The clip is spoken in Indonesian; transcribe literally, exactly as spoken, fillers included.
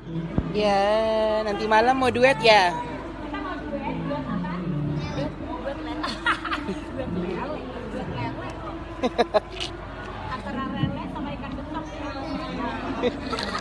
Ya, nanti malam mau duet ya? Kita mau duet, duet apa? Duet, duet lele. Duet lele, duet lele. Antara lele sama ikan betok.